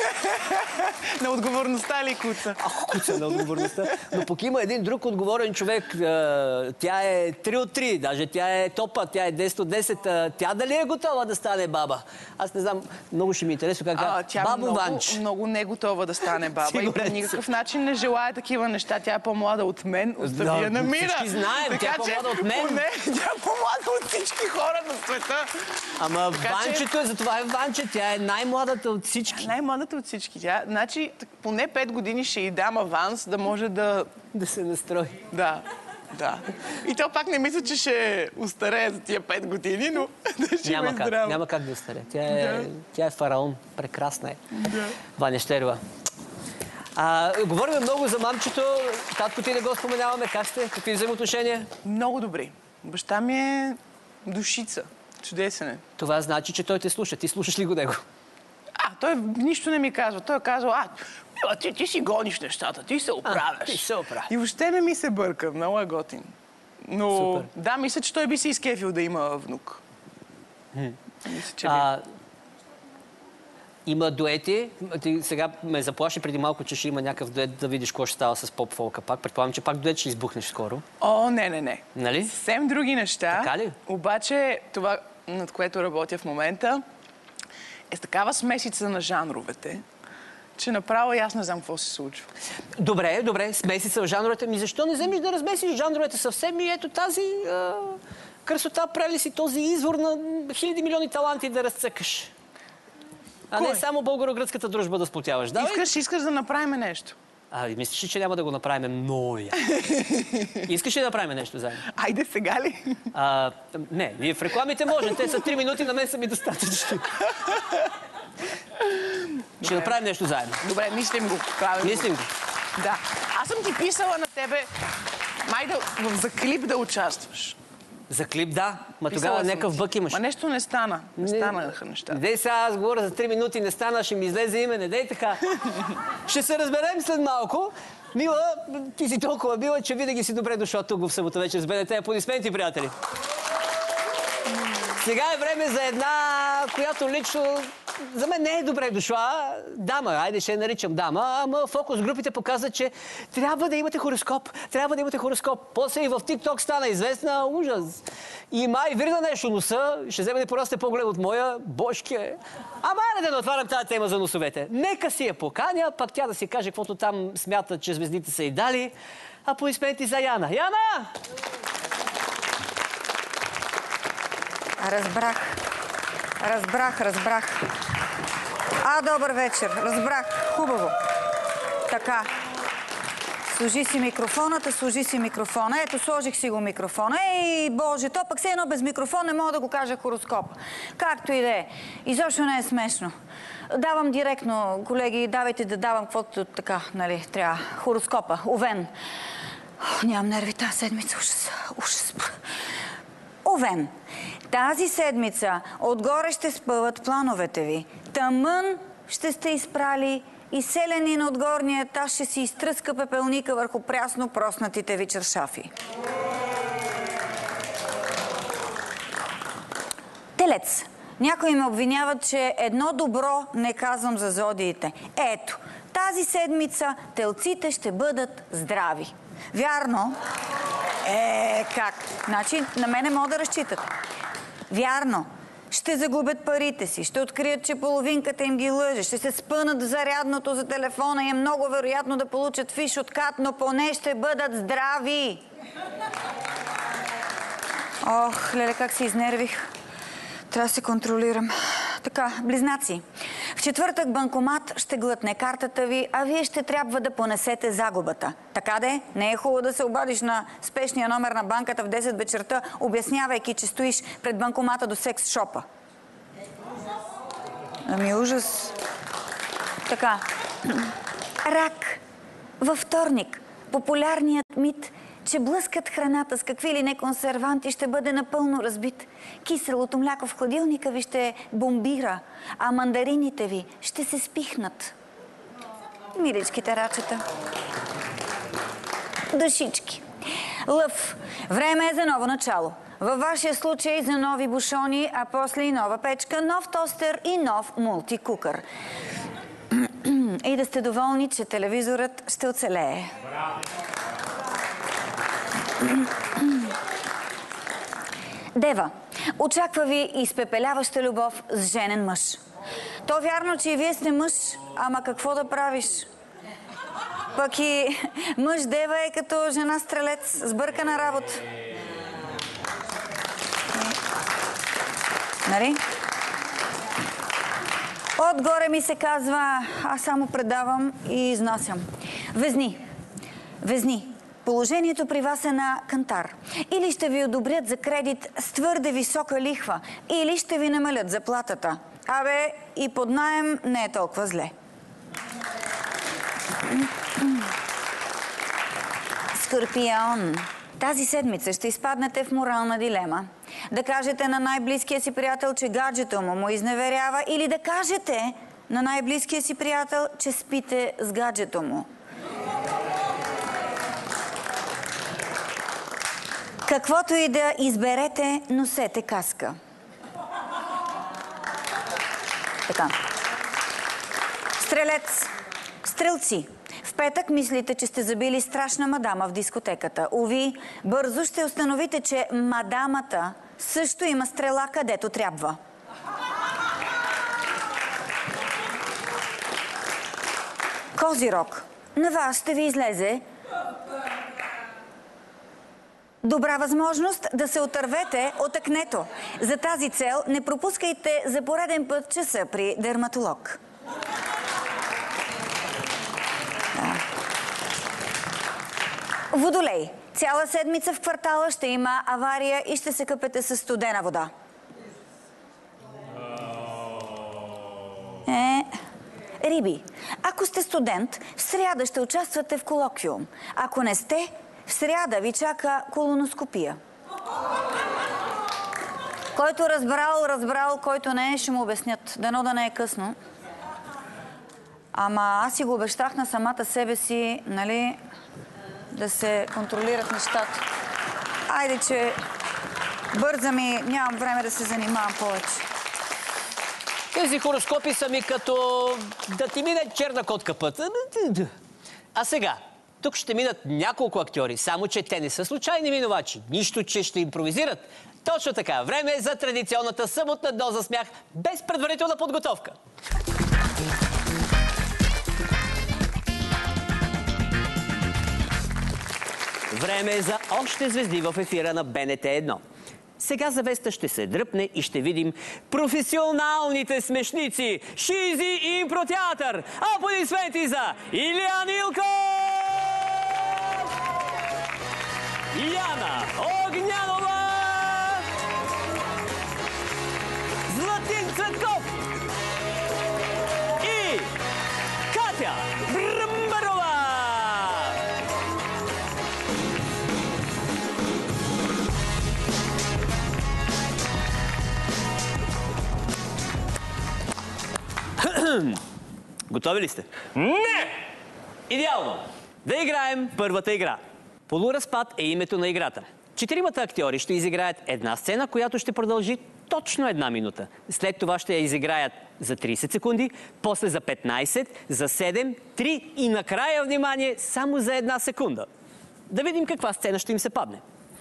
На отговорността ли куца? Ах, куца на отговорността. Но пък има един друг отговорен човек. а, Тя е три от три, даже тя е топа, тя е десет от десет. а, Тя дали е готова да стане баба? Аз не знам, много ще ми интересува как А, казва. тя Бабо много, Ванч. много не е готова да стане баба и Сигурен по съм. никакъв начин не желая такива неща. Тя е по-млада от мен, остави Да, я на мира. всички знаем, тя е Така че, по-млада от мен. поне тя е по-млада от всички хора на света. Ама Така че- Ванчето е, затова е Ванче. Тя е най-младата от всички. Най-младата от всички. Тя, значи, так- поне пет години ще й дам аванс, да може да... Да се настрои. Да, да. И то пак не мисля, че ще устарее за тия пет години, но да ще Няма ме как, здраво. няма как да остане. Тя е, Да. тя е фараон. Прекрасна е. Ваня Щерова. А, говорим много за мамчето. Татко ти не го споменаваме. Как сте? Какви взаимоотношения? Много добри. Баща ми е душица. Чудесен е. Това значи, че той те слуша. Ти слушаш ли го него? А, той нищо не ми казва. Той е казал, а, мила, ти, ти си гониш нещата, ти се оправяш. ти се оправяш. И въобще не ми се бърка, много е готин. Но Супер. да, мисля, че той би се изкефил да има внук. Мисля, че би. А, има дуети. Ти сега ме заплаши преди малко, че ще има някакъв дует да видиш какво ще става с поп-фолка пак. Предполагам, че пак дует ще избухнеш скоро. О, не, не, не. Нали? Съвсем други неща. Така ли? Обаче това, над което работя в момента, е такава смесица на жанровете, че направо и аз не знам какво се случва. Добре, добре, смеси се в жанровете. Ми защо не вземеш да размесиш жанровете съвсем и ето тази а, красота, прави си този извор на хиляди милиони таланти да разцъкаш. А не Кой? само българо-гръцката дружба да сплотяваш. Да, Искаш, искаш да направим нещо. А, мислиш ли, че няма да го направим много я? Искаш ли да направим нещо заедно? Айде сега ли? А, не, вие в рекламите може. Те са три минути, на мен са ми достатъчни. Ще направим нещо заедно. Добре, мислим го. Правим го. Мислим го. Да. Аз съм ти писала на тебе Май да, за клип да участваш. За клип, да. Ма Писала тогава съм някакъв ти. бък имаш. Ма нещо не стана. Не, не станаха неща. Дей сега, аз говоря за три минути, не стана, ще ми излезе име, не дей така. Ще се разберем след малко. Мила, ти си толкова мила, че винаги си добре дошла тук в събота вечер с БНТ. Аплодисменти, приятели. Сега е време за една, която лично за мен не е добре дошла. Дама, айде ще я наричам дама, ама фокус групите показват, че трябва да имате хороскоп. Трябва да имате хороскоп. После и в TikTok стана известна ужас. И май вирна нещо носа, ще вземе да порасте по-голем от моя. Божке. Ама айде да не отварям тази тема за носовете. Нека си я поканя, пак тя да си каже каквото там смята, че звездите са й дали. Аплодисменти за Яна. Яна! Разбрах. Разбрах, разбрах. А, добър вечер. Разбрах. Хубаво. Така. Служи си микрофоната, служи си микрофона. Ето, сложих си го микрофона. Ей, Боже, то пък все едно без микрофон не мога да го кажа хороскоп. Както и да е. Изобщо не е смешно. Давам директно, колеги, давайте да давам каквото така, нали, трябва. Хороскопа. Овен. О, нямам нерви тази седмица. Ужас. Ужас. Овен. Тази седмица отгоре ще спъват плановете ви. Тъмън ще сте изпрали и селянин от горния етаж ще си изтръска пепелника върху прясно проснатите ви чершафи. Телец. Някои ме обвиняват, че едно добро не казвам за зодиите. Ето, тази седмица телците ще бъдат здрави. Вярно? Е, как? Значи, на мене могат да разчитат. Вярно. Ще загубят парите си, ще открият, че половинката им ги лъже, ще се спънат в зарядното за телефона и е много вероятно да получат фиш откат, но поне ще бъдат здрави. Ох, леле, как се изнервих. Трябва да се контролирам. Така, близнаци. В четвъртък банкомат ще глътне картата ви, а вие ще трябва да понесете загубата. Така де, не е хубаво да се обадиш на спешния номер на банката в десет вечерта, обяснявайки, че стоиш пред банкомата до секс шопа. Ами ужас. Така. Рак. Във вторник. Популярният мит, че блъскат храната с какви ли не консерванти, ще бъде напълно разбит. Киселото мляко в хладилника ви ще бомбира, а мандарините ви ще се спихнат. Миличките рачета. Душички. Лъв. Време е за ново начало. Във вашия случай за нови бушони, а после и нова печка, нов тостер и нов мултикукър. И да сте доволни, че телевизорът ще оцелее. Дева. Очаква ви изпепеляваща любов с женен мъж. То вярно, че и вие сте мъж, ама какво да правиш? Пък и мъж Дева е като жена стрелец, сбъркана работа. Нали? Отгоре ми се казва, аз само предавам и изнасям. Везни. Везни. Положението при вас е на кантар. Или ще ви одобрят за кредит с твърде висока лихва, или ще ви намалят заплатата. Абе, и под наем не е толкова зле. Скорпион. Тази седмица ще изпаднете в морална дилема. Да кажете на най-близкия си приятел, че гаджето му му изневерява, или да кажете на най-близкия си приятел, че спите с гаджето му. Каквото и да изберете, носете каска. Така. Стрелец. Стрелци. В петък мислите, че сте забили страшна мадама в дискотеката. Уви, бързо ще установите, че мадамата също има стрела където трябва. Козирог. На вас ще ви излезе добра възможност да се отървете от акнето. За тази цел не пропускайте за пореден път часа при дерматолог. Да. Водолей. Цяла седмица в квартала ще има авария и ще се къпете със студена вода. Е... Риби. Ако сте студент, в сряда ще участвате в колоквиум. Ако не сте, В сряда ви чака колоноскопия. Който разбрал, разбрал, който не е, ще му обяснят. Дано да не е късно. Ама аз си го обещах на самата себе си, нали, да се контролират нещата. Айде, че бърза ми, нямам време да се занимавам повече. Тези хороскопи са ми като да ти мине черна котка път. А сега, тук ще минат няколко актьори, само че те не са случайни минувачи. Нищо, че ще импровизират. Точно така, време е за традиционната съботна доза смях без предварителна подготовка. Време е за още звезди в ефира на Б Н Т едно. Сега завеста ще се дръпне и ще видим професионалните смешници. Шизи и импротеатър. Аплодисменти за Илиян Илков! Яна Огнянова! Златин Цветков! И Катя Бръмбарова! Готови ли сте? Не! Идеално! Да играем първата игра. Полуразпад е името на играта. Четиримата актьори ще изиграят една сцена, която ще продължи точно една минута. След това ще я изиграят за трийсет секунди, после за петнайсет, за седем, три и накрая, внимание, само за една секунда. Да видим каква сцена ще им се падне.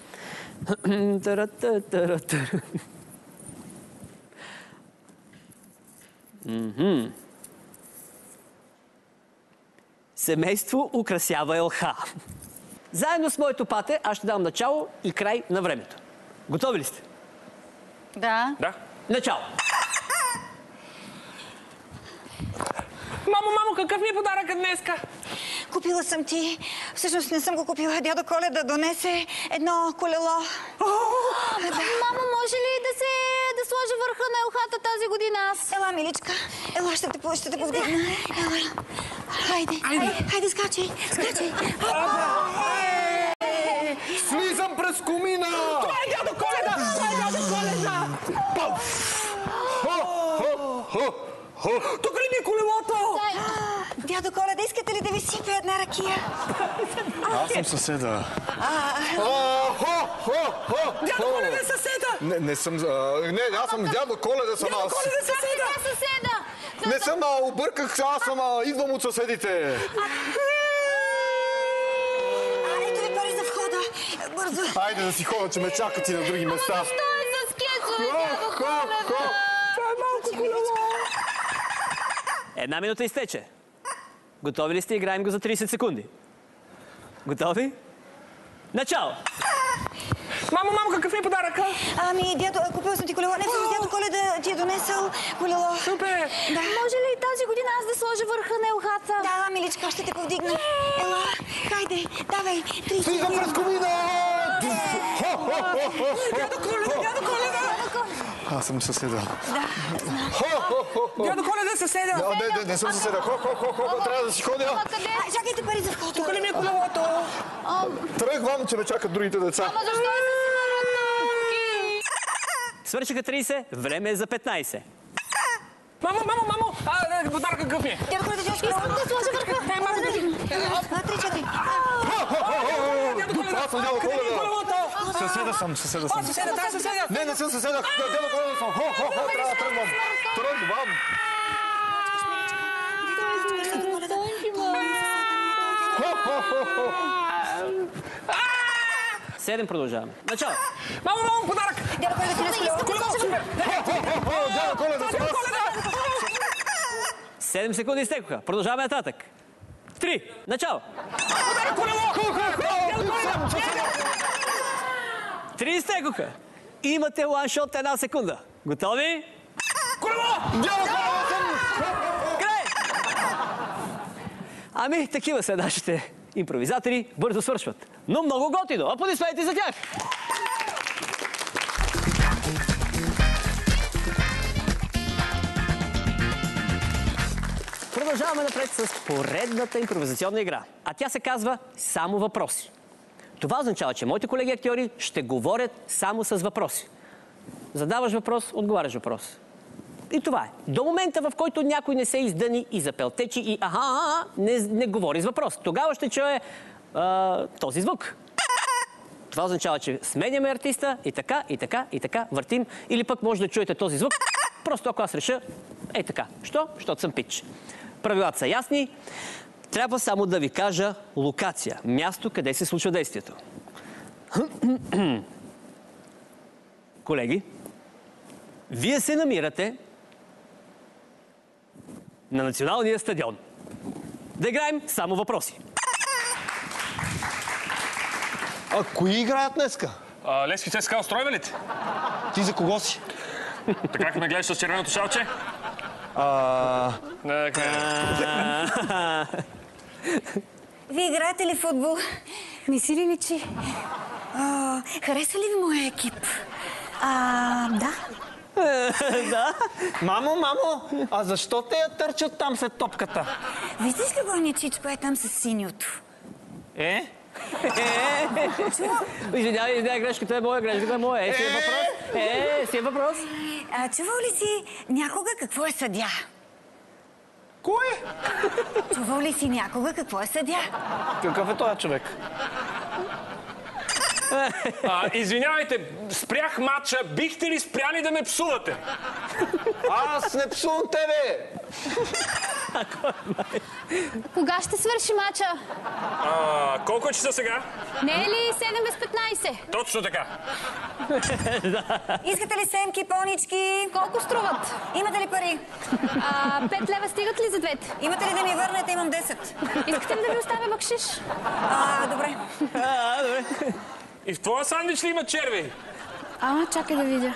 Семейство украсява елха. Заедно с моето пате аз ще дам начало и край на времето. Готови ли сте? Да. Да. Начало. Мамо, мамо, какъв ми е подаръкът днеска? Купила съм ти. Всъщност не съм го купила. Дядо Коледа донесе едно колело. Мамо, може ли да се да сложа върха на елхата тази година аз? Ела, миличка. Ела, ще те, ще те повдигна. Ела. Хайде, хайде, хайде, скачай, скачай. Слизам през комина! Това е дядо Коледа! Това е дядо Коледа! Тук ли ми е колелото? Дядо Коледа, искате ли да ви сипя една ракия? Аз съм съседа. Дядо Коледа е съседа! Не, не съм... Не, аз съм дядо Коледа, съм аз. Дядо Коледа е съседа! Съседа! Не съм, обърках, аз съм, идвам от съседите. Ето ви пари за входа. Бързо. Айде да си ходя, че ме чакат и на други места. Що е за скетчове, дядо Коледа? Това е малко колело! Една минута изтече. Готови ли сте? Играем го за трийсет секунди. Готови? Начало! Мамо, мамо, какъв ми е подаръка? Ами, дядо, купила съм ти колело. Не, всъщност дядо Коледа ти е донесъл колело. Супер! Да. Може ли тази година аз да сложа върха на елхата? Да, миличка, ще те повдигна. Ела, хайде, давай. трийсет Слизам през комина! Дядо Коледа, дядо Коледа! Аз съм съседа. Дядо Коледа е съседа! Не, не, не съм съседа. Хо, хо, хо, хо, трябва да си ходя. Къде? А, чакайте пари за входа. Тук ли ми е колелото? Тръгвам, че ме чакат другите деца. Ама защо е с синарата? Свършиха трийсет, време е за петнайсет. Мамо, мамо, мамо! А, подарък какъв ми е? Дядо Коледа, дядо Коледа. Да сложа върха. Е, мамо, да вдигна. Една, три, четири. Дядо Коледа! Аз съм дядо Къде ми е Коледа. колелото? Съседа съм, съседа О, съм. съседа, да, съседа! Не, не съм съседа. Дядо Коледа съм. Хо, хо, хо, трябва да тръгвам. Тръгвам. Хо, хо, хо, хо. Седем продължаваме. Начало! Мамо, мамо, подарък! Дядо Коледа ти донесе колело. Колело, супер! Хо, дядо Коледа съм аз. Седем секунди изтекоха. Продължаваме нататък. Три. Начало! Подарък, колело! Дядо Коледа! Три изтекоха. Имате ланшот една секунда. Готови? Колело! Дядо Коледа съм. Край! Ами, такива са нашите импровизатори. Бързо свършват. Но много готино. Аплодисменти за тях! Продължаваме напред с поредната импровизационна игра. А тя се казва «Само въпроси». Това означава, че моите колеги актьори ще говорят само с въпроси. Задаваш въпрос, отговаряш въпрос. И това е. До момента, в който някой не се издъни и запелтечи и аха, аха, не, не говори с въпрос. Тогава ще чуе а, този звук. Това означава, че сменяме артиста и така, и така, и така въртим. Или пък може да чуете този звук. Просто ако аз реша, ей така. Що? Защото съм пич. Правилата са ясни. Трябва само да ви кажа локация. Място, къде се случва действието. Колеги, вие се намирате на Националния стадион. Да играем само въпроси. А кои играят днеска? А, Левски ЦСКА устройвалите? Ти за кого си? Така как ме гледаш с червеното шалче? А... Не, Вие играете ли футбол? Не си ли личи? А, хареса ли ви моя екип? А, да. Да. Мамо, мамо, а защо те я търчат там след топката? Виждаш ли горния чичко е там с синьото? Е? Извинявай, извинявай, грешката е моя, грешката е моя. Е, си е въпрос. Е, си е въпрос. А, чувал ли си някога какво е съдя? Кой? Чувал ли си някога какво е съдя? Какъв е този човек? а, извинявайте, спрях матча. Бихте ли спряли да ме псувате? Аз не псувам тебе! Кога ще свърши мача? А, колко е часа сега? Не е ли седем без петнайсет? Точно така. Искате ли семки, понички? Колко струват? Имате ли пари? А, пет лева стигат ли за двете? Имате ли да ми върнете? Имам десет. Искате ли да ви оставя бакшиш? А, добре. А, добре. И в твоя сандвич ли има черви? А, чакай да видя.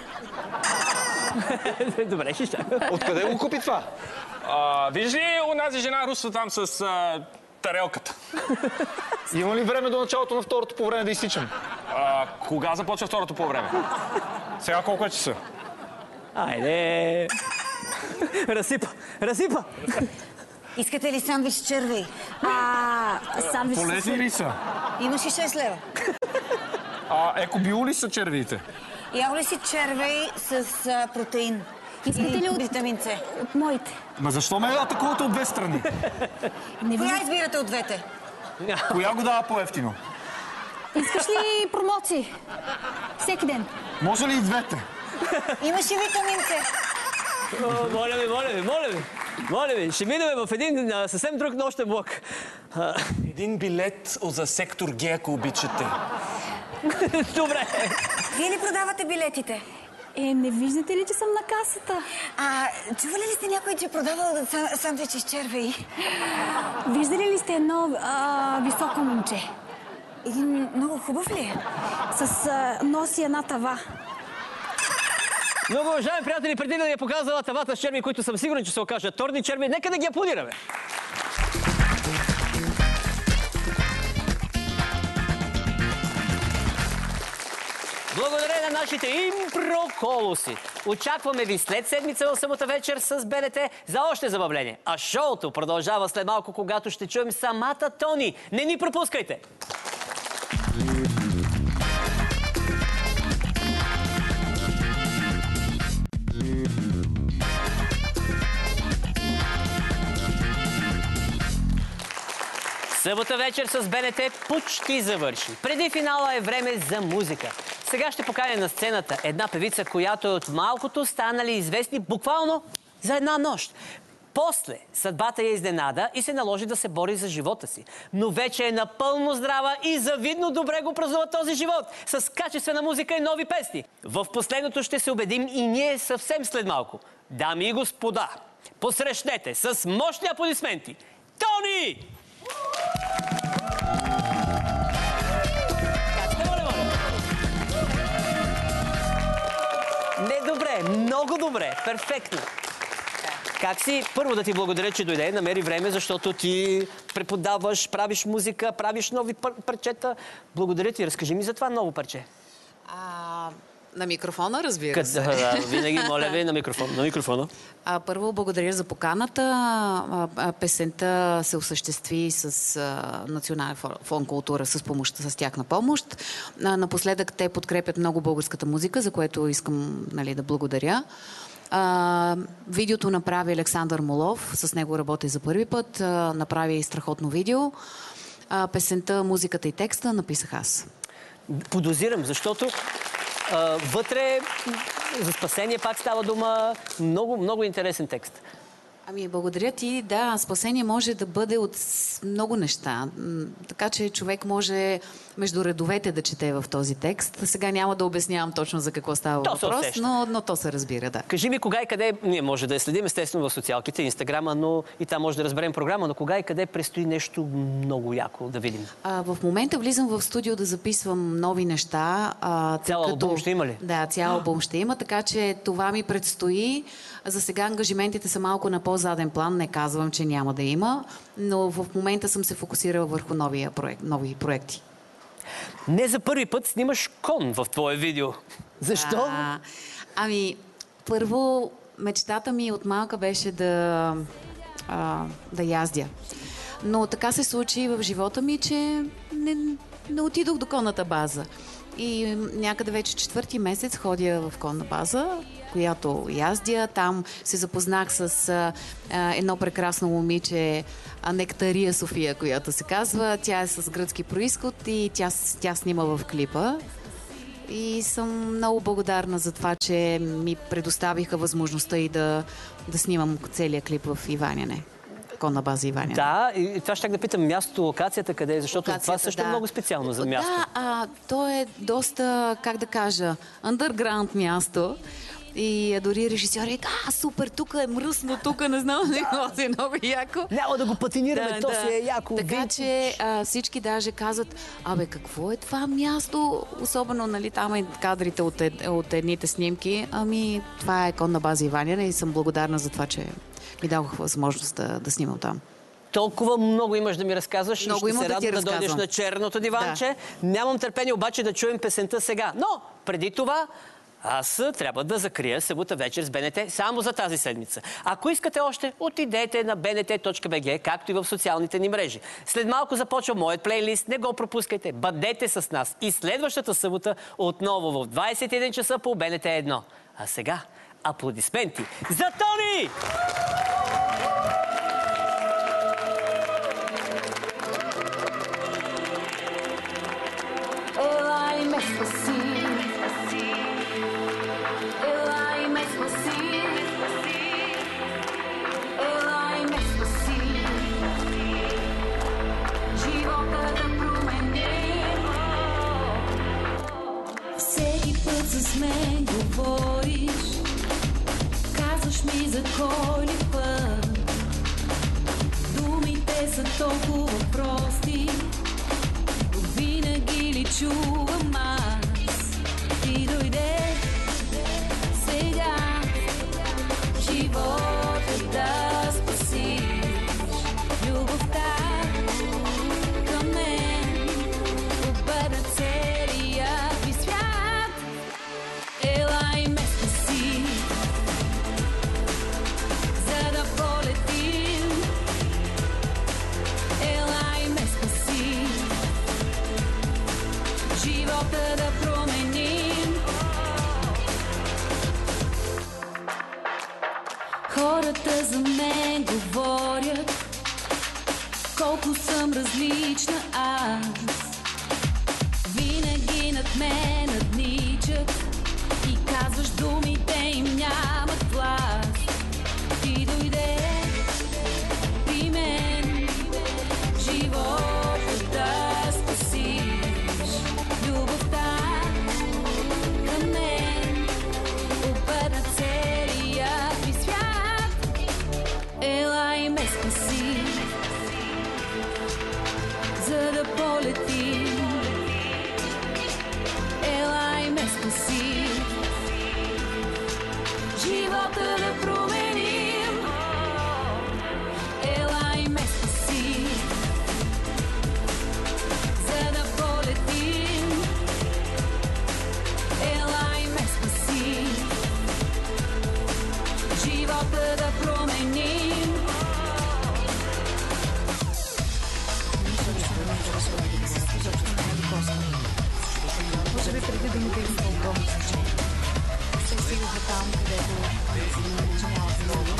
Добре, ще чакам. Откъде го купи това? А, виждаш ли онази жена руса там с а, тарелката? Има ли време до началото на второто по време да изсичам? А, кога започва второто по време? Сега колко е часа? Айде. Разсипа, разсипа. Искате ли сандвич с червей? А, сандвич Полезни ли са? Имаш и шест лева. А екобио ли са червиите? Ял ли си червей с а, протеин? Искате ли от... витамин С? от моите? Ма защо ме атакувате от две страни? Не Коя виждам. избирате от двете? Коя го дава по-ефтино? Искаш ли промоции? Всеки ден. Може ли и двете? Имаш и витамин С. О, моля ви, моля ви, моля ви. Моля ви, ще минем в един а, съвсем друг нощен блок. А, Един билет за сектор Г, ако обичате. добре. Вие ли продавате билетите? Е, не виждате ли, че съм на касата? А, чували ли сте някой, че продавал са- сандвичи с червей? Виждали ли сте едно а, високо момче? Един много хубав ли е? С а, носи една тава. Много уважаеми приятели, преди да ни е показала тавата с черви, които съм сигурен, че се окажат торни черви, нека да ги аплодираме. Благодаря на нашите импроколуси. Очакваме ви след седмица в събота вечер с БНТ за още забавление. А шоуто продължава след малко, когато ще чуем самата Тони. Не ни пропускайте! Събота вечер с БНТ почти завърши. Преди финала е време за музика. Сега ще поканя на сцената една певица, която е от малкото станали известни буквално за една нощ. После съдбата я изненада и се наложи да се бори за живота си. Но вече е напълно здрава и завидно добре го празнува този живот. С качествена музика и нови песни. В последното ще се убедим и ние съвсем след малко. Дами и господа, посрещнете с мощни аплодисменти Тони! Не, добре, много добре, перфектно. Как си? Първо да ти благодаря, че дойде, намери време, защото ти преподаваш, правиш музика, правиш нови пар- парчета. Благодаря ти, разкажи ми за това ново парче. А, На микрофона, разбира Къд, се. да, винаги, моля ви, на, микрофон, на микрофона. А, първо, благодаря за поканата. А, а, песента се осъществи с а, Национален фонд култура с помощта, с тяхна помощ. А, напоследък те подкрепят много българската музика, за което искам, нали, да благодаря. А, видеото направи Александър Молов, с него работя за първи път. А, направи страхотно видео. А, песента, музиката и текста написах аз. Подозирам, защото а, вътре за спасение пак става дума. Много, много интересен текст. Ами, благодаря ти. Да, спасение може да бъде от много неща. Така че човек може между редовете да чете в този текст. Сега няма да обяснявам точно за какво става то въпрос, но, но то се разбира, да. Кажи ми кога и къде, ние може да я следим естествено в социалките, Инстаграма, но и там може да разберем програма, но кога и къде предстои нещо много яко да видим? А, в момента влизам в студио да записвам нови неща. А, цял като... албум ще има ли? Да, цял албум ще има, така че това ми предстои. За сега ангажиментите са малко на по-заден план, не казвам, че няма да има, но в момента съм се фокусирала върху новия проект, нови проекти. Не за първи път снимаш кон в твое видео. Защо? А, ами, първо, мечтата ми от малка беше да, а, да яздя. Но така се случи в живота ми, че не, не отидох до конната база. И някъде вече четвърти месец ходя в конна база, която яздя. Там се запознах с а, едно прекрасно момиче, Нектария София, която се казва. Тя е с гръцки происход и тя, тя снима в клипа. И съм много благодарна за това, че ми предоставиха възможността и да, да снимам целия клип в Иваняне. Конна база Иваняне. Да, и това ще да питам място, локацията къде е, защото локацията, това също да. е много специално за място. Да, а, то е доста, как да кажа, underground място. И дори режисьор вика, а, супер, тук е мръсно, тук не знам, не го е много яко. Няма да го патинираме, да, то да. си е яко. Така вид. че а, всички даже казват, абе, какво е това място? Особено, нали, там е кадрите от, ед, от едните снимки. Ами, това е конна база Иваняне и съм благодарна за това, че ми дадох възможност да, да снимам там. Толкова много имаш да ми разказваш. Много и ще има се да радвам ти да дойдеш на черното диванче. Да. Нямам търпение обаче да чуем песента сега. Но, преди това, аз трябва да закрия събота вечер с БНТ само за тази седмица. Ако искате още, отидете на б н т точка б г, както и в социалните ни мрежи. След малко започва моят плейлист, не го пропускайте, бъдете с нас. И следващата събота отново в двайсет и един часа по Б Н Т едно. А сега аплодисменти за Тони! Елай ме спаси, елай ме спаси, елай ме спаси, живота да променим. Всеки път с мен говориш, казваш ми за кой ли път. Думите са толкова прости, винаги ли чувам аз? Ти дойде сега, живота да спасиш, любовта към мен обърна целия ви свят. Елай ме спаси, за да полетим. Елай ме спаси, живота да променим. Хората за мен говорят колко съм различна аз. Винаги над мен надничат и казваш думите им нямат власт. Ти дойде при мен, живота да спасиш, любовта към мен обърна целия ви свят. Елай ме спаси, за да полетим. Елай ме спаси, живота да променим. света да променим. Може би преди да му да има по-огромно значение. Се стига там, където